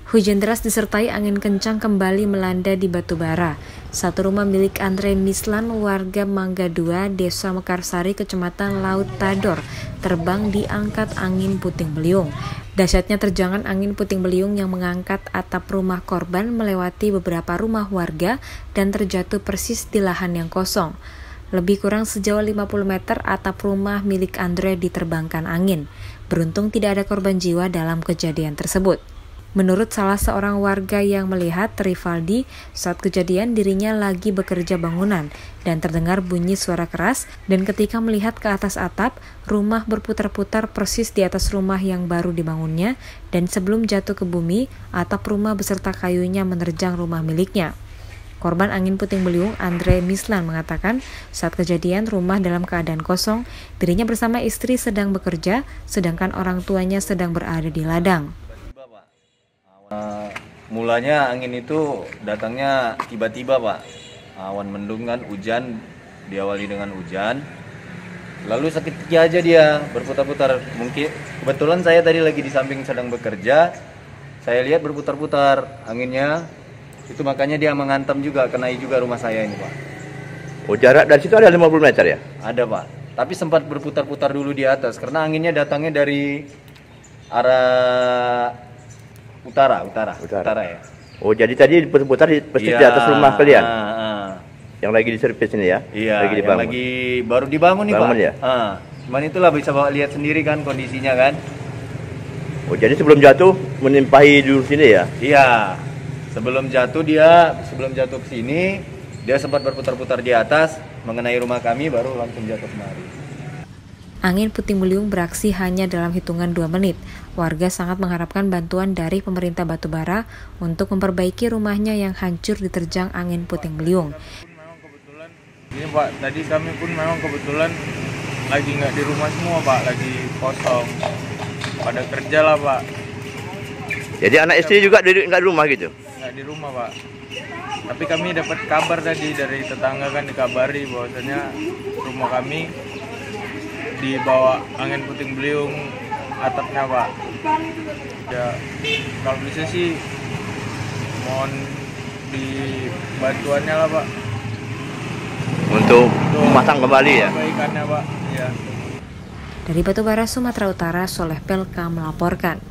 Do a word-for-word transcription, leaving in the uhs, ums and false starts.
Hujan deras disertai angin kencang kembali melanda di Batubara. Satu rumah milik Andre Mislan, warga Mangga dua, Desa Mekarsari, Kecamatan Laut Tador, terbang diangkat angin puting beliung. Dahsyatnya terjangan angin puting beliung yang mengangkat atap rumah korban melewati beberapa rumah warga dan terjatuh persis di lahan yang kosong. Lebih kurang sejauh lima puluh meter atap rumah milik Andre diterbangkan angin. Beruntung tidak ada korban jiwa dalam kejadian tersebut. Menurut salah seorang warga yang melihat, Rivaldi, saat kejadian dirinya lagi bekerja bangunan dan terdengar bunyi suara keras, dan ketika melihat ke atas atap, rumah berputar-putar persis di atas rumah yang baru dibangunnya, dan sebelum jatuh ke bumi, atap rumah beserta kayunya menerjang rumah miliknya. Korban angin puting beliung, Andre Mislan, mengatakan saat kejadian rumah dalam keadaan kosong, dirinya bersama istri sedang bekerja, sedangkan orang tuanya sedang berada di ladang. Uh, mulanya angin itu datangnya tiba-tiba, Pak. Awan mendung kan, hujan, diawali dengan hujan. Lalu sakit aja dia berputar-putar. Mungkin kebetulan saya tadi lagi di samping sedang bekerja. Saya lihat berputar-putar anginnya. Itu makanya dia menghantam juga, kenai juga rumah saya ini, Pak. Oh, jarak dari situ ada lima puluh meter ya? Ada, Pak. Tapi sempat berputar-putar dulu di atas karena anginnya datangnya dari arah Utara, utara, utara, utara ya. Oh, jadi tadi putar-putar di, persis ya, di atas rumah kalian? Uh, uh. Yang lagi diservis ini ya? Iya, lagi yang lagi baru dibangun nih, bangun, Pak. Ya? Uh, cuman itulah bisa bawa lihat sendiri kan kondisinya kan. Oh, jadi sebelum jatuh menimpahi dulu sini ya? Iya, sebelum jatuh dia, sebelum jatuh ke sini, dia sempat berputar-putar di atas, mengenai rumah kami, baru langsung jatuh kemari. Angin puting beliung beraksi hanya dalam hitungan dua menit. Warga sangat mengharapkan bantuan dari pemerintah Batubara untuk memperbaiki rumahnya yang hancur diterjang angin puting beliung. Memang kebetulan, ini Pak, tadi kami pun memang kebetulan lagi nggak di rumah semua, Pak, lagi kosong. Pada kerja lah, Pak. Jadi anak istri juga nggak di rumah gitu? Nggak di rumah, Pak. Tapi kami dapat kabar tadi dari tetangga kan, dikabari bahwasanya rumah kami dibawa angin puting beliung atapnya, Pak. Ya, kalau bisa sih mohon dibantuannya lah, Pak. Untuk, Untuk memasang kembali ya? Perbaikannya, Pak. Ya. Dari Batubara, Sumatera Utara, Soleh Pelka melaporkan.